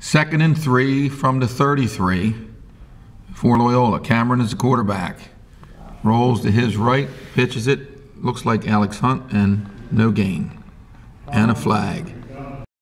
Second and 3 from the 33 for Loyola. Cameron is the quarterback. Rolls to his right, pitches it. Looks like Alex Hunt, and no gain. And a flag.